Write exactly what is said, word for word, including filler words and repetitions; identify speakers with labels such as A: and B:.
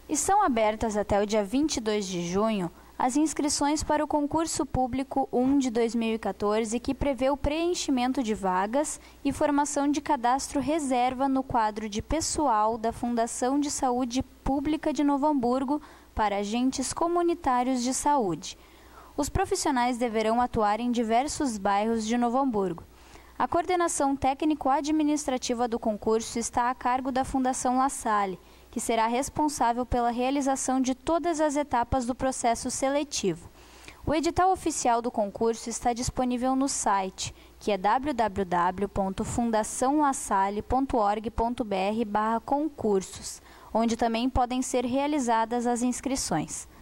A: Estão abertas até o dia vinte e dois de junho as inscrições para o concurso público um de dois mil e quatorze, que prevê o preenchimento de vagas e formação de cadastro reserva no quadro de pessoal da Fundação de Saúde Pública de Novo Hamburgo para agentes comunitários de saúde. Os profissionais deverão atuar em diversos bairros de Novo Hamburgo. A coordenação técnico-administrativa do concurso está a cargo da Fundação La Salle, que será responsável pela realização de todas as etapas do processo seletivo. O edital oficial do concurso está disponível no site, que é w w w ponto fundação la salle ponto org ponto b r barra concursos, onde também podem ser realizadas as inscrições.